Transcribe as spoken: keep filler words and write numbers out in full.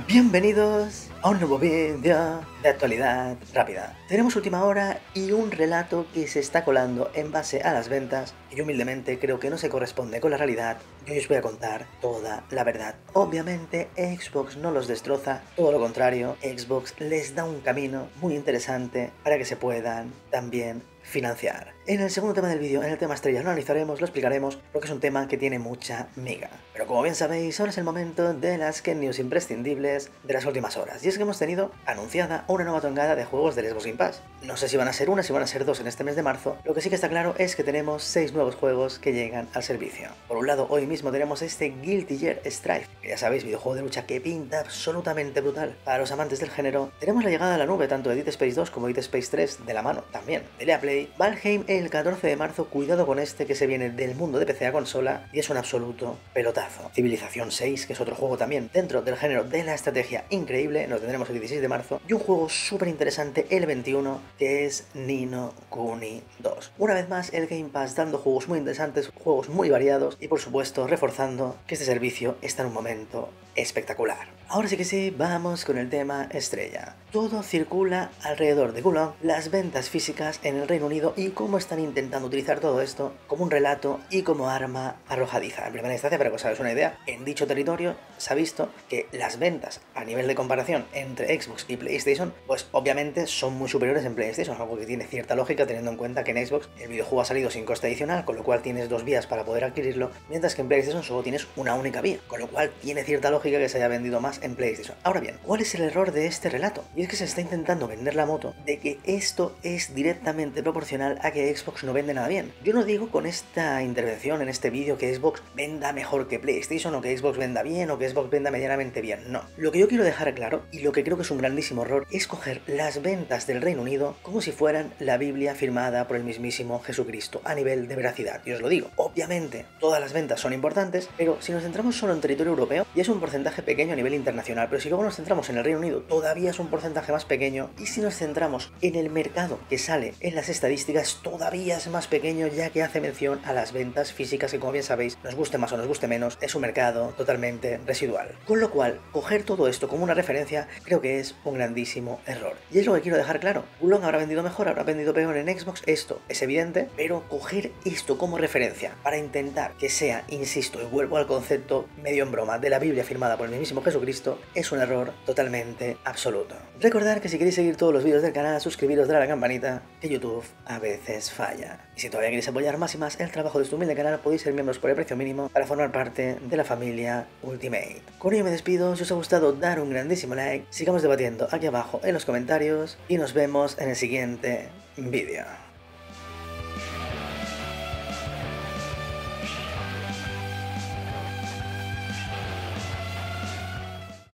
Bienvenidos a un nuevo vídeo de actualidad rápida. Tenemos última hora y un relato que se está colando en base a las ventas y yo humildemente creo que no se corresponde con la realidad. Yo os voy a contar toda la verdad. Obviamente Xbox no los destroza, todo lo contrario, Xbox les da un camino muy interesante para que se puedan también financiar. En el segundo tema del vídeo, en el tema estrella, lo analizaremos, lo explicaremos, porque es un tema que tiene mucha miga. Pero como bien sabéis, ahora es el momento de las Ken News imprescindibles de las últimas horas. Y es que hemos tenido anunciada una nueva tongada de juegos del Xbox Game Pass. No sé si van a ser una, si van a ser dos en este mes de marzo. Lo que sí que está claro es que tenemos seis nuevos juegos que llegan al servicio. Por un lado, hoy mismo tenemos este Guilty Gear Strive, que ya sabéis, videojuego de lucha que pinta absolutamente brutal. Para los amantes del género, tenemos la llegada a la nube tanto de Dead Space dos como Dead Space tres de la mano también de Lea Play. Valheim el catorce de marzo, cuidado con este que se viene del mundo de P C a consola y es un absoluto pelotazo. Civilización seis, que es otro juego también dentro del género de la estrategia increíble, lo tendremos el dieciséis de marzo, y un juego súper interesante el veintiuno, que es Ni no Kuni dos. Una vez más el Game Pass dando juegos muy interesantes, juegos muy variados y por supuesto reforzando que este servicio está en un momento espectacular. Ahora sí que sí, vamos con el tema estrella. Todo circula alrededor de Gulong, las ventas físicas en el Reino Unido y cómo están intentando utilizar todo esto como un relato y como arma arrojadiza. En primera instancia, para que os hagáis una idea, en dicho territorio se ha visto que las ventas a nivel de comparación entre Xbox y PlayStation, pues obviamente son muy superiores en PlayStation, algo que tiene cierta lógica teniendo en cuenta que en Xbox el videojuego ha salido sin coste adicional, con lo cual tienes dos vías para poder adquirirlo, mientras que en PlayStation solo tienes una única vía, con lo cual tiene cierta lógica que se haya vendido más en PlayStation. Ahora bien, ¿cuál es el error de este relato? Y es que se está intentando vender la moto de que esto es directamente proporcional a que Xbox no vende nada bien. Yo no digo con esta intervención en este vídeo que Xbox venda mejor que PlayStation o que Xbox venda bien o que Xbox venda medianamente bien, no. Lo que yo quiero dejar claro y lo que creo que es un grandísimo error es coger las ventas del Reino Unido como si fueran la Biblia firmada por el mismísimo Jesucristo a nivel de veracidad. Y os lo digo, obviamente todas las ventas son importantes, pero si nos centramos solo en territorio europeo ya es un porcentaje pequeño a nivel internacional, pero si luego nos centramos en el Reino Unido todavía es un porcentaje más pequeño, y si nos centramos en el mercado que sale en las estadísticas todavía es más pequeño, ya que hace mención a las ventas físicas que, como bien sabéis, nos guste más o nos guste menos, es un mercado totalmente residual. Con lo cual, coger todo esto como una referencia creo que es un grandísimo error. Y es lo que quiero dejar claro. Gulong habrá vendido mejor, habrá vendido peor en Xbox, esto es evidente, pero coger esto como referencia para intentar que sea, insisto y vuelvo al concepto medio en broma, de la Biblia firmada por el mismísimo Jesucristo, es un error totalmente absoluto. Recordad que si queréis seguir todos los vídeos del canal, suscribiros, darle a la campanita, que YouTube a veces falla. Y si todavía queréis apoyar más y más el trabajo de este humilde canal, podéis ser miembros por el precio mínimo para formar parte de la familia Ultimate. Con ello me despido, si os ha gustado dar un grandísimo like, sigamos debatiendo aquí abajo en los comentarios y nos vemos en el siguiente vídeo.